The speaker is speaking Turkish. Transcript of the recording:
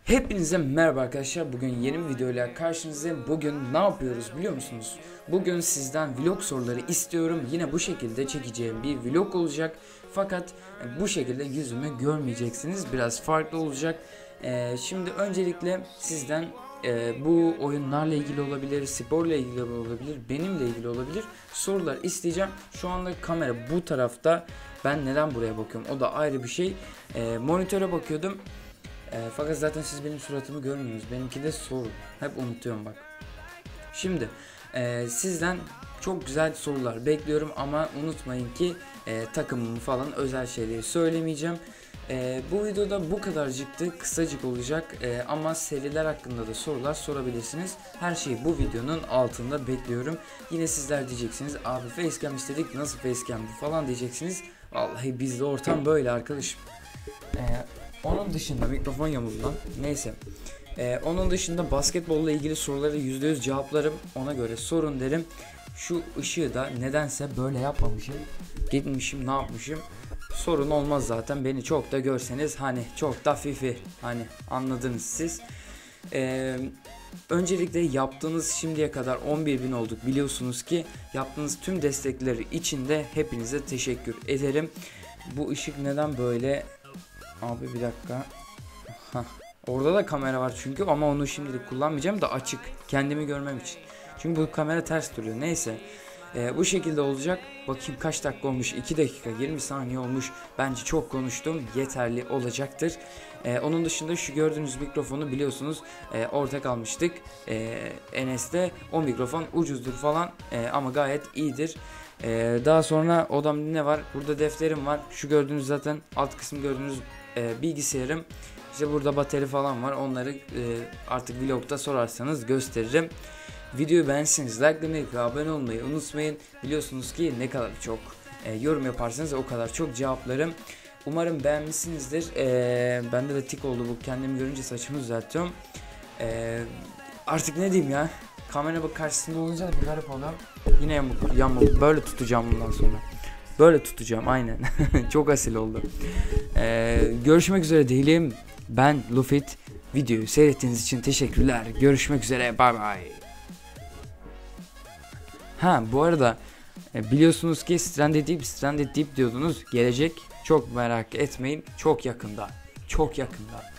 Hepinize merhaba arkadaşlar. Bugün yeni bir videoyla karşınızdayım. Bugün ne yapıyoruz biliyor musunuz? Bugün sizden vlog soruları istiyorum. Yine bu şekilde çekeceğim bir vlog olacak. Fakat bu şekilde yüzümü görmeyeceksiniz. Biraz farklı olacak. Şimdi öncelikle sizden bu oyunlarla ilgili olabilir, sporla ilgili olabilir, benimle ilgili olabilir sorular isteyeceğim. Şu anda kamera bu tarafta. Ben neden buraya bakıyorum? O da ayrı bir şey. Monitöre bakıyordum. Fakat zaten siz benim suratımı görmüyorsunuz. Benimki de soru. Hep unutuyorum bak. Şimdi sizden çok güzel sorular bekliyorum ama unutmayın ki takımımı falan özel şeyleri söylemeyeceğim. Bu videoda bu kadarcıktı. Kısacık olacak ama seriler hakkında da sorular sorabilirsiniz. Her şeyi bu videonun altında bekliyorum. Yine sizler diyeceksiniz abi facecam istedik, nasıl facecam bu falan diyeceksiniz. Vallahi bizde ortam böyle arkadaşım. Onun dışında mikrofon yamuldu lan. Neyse. Onun dışında basketbolla ilgili soruları %100 cevaplarım. Ona göre sorun derim. Şu ışığı da nedense böyle yapmamışım. Gitmişim ne yapmışım. Sorun olmaz zaten. Beni çok da görseniz hani çok da fifi. Hani anladınız siz. Öncelikle yaptığınız şimdiye kadar 11.000 olduk. Biliyorsunuz ki yaptığınız tüm destekleri için de hepinize teşekkür ederim. Bu ışık neden böyle? Abi bir dakika. Hah. Orada da kamera var çünkü ama onu şimdilik kullanmayacağım da açık. Kendimi görmem için. Çünkü bu kamera ters duruyor. Neyse. Bu şekilde olacak. Bakayım kaç dakika olmuş? 2 dakika 20 saniye olmuş. Bence çok konuştum. Yeterli olacaktır. Onun dışında şu gördüğünüz mikrofonu biliyorsunuz ortak almıştık. Enes'te o mikrofon ucuzdur falan ama gayet iyidir. Daha sonra odamda ne var? Burada defterim var. Şu gördüğünüz zaten alt kısım gördüğünüz bilgisayarım. İşte burada batarya falan var. Onları artık vlogda sorarsanız gösteririm. Videoyu beğenseniz likelamayı ve abone olmayı unutmayın. Biliyorsunuz ki ne kadar çok yorum yaparsanız o kadar çok cevaplarım. Umarım beğenmişsinizdir. Bende de tik oldu bu. Kendimi görünce saçımı düzeltiyorum. Artık ne diyeyim ya. Kamera karşısında olunca da bir garip oluyor. Yine yamuk. Böyle tutacağım bundan sonra. Böyle tutacağım aynen. Çok asil oldu. Görüşmek üzere diyelim. Ben Lufit. Videoyu seyrettiğiniz için teşekkürler. Görüşmek üzere. Bye bye. Ha bu arada biliyorsunuz ki Stranded Deep diyordunuz. Gelecek. Çok merak etmeyin. Çok yakında. Çok yakında.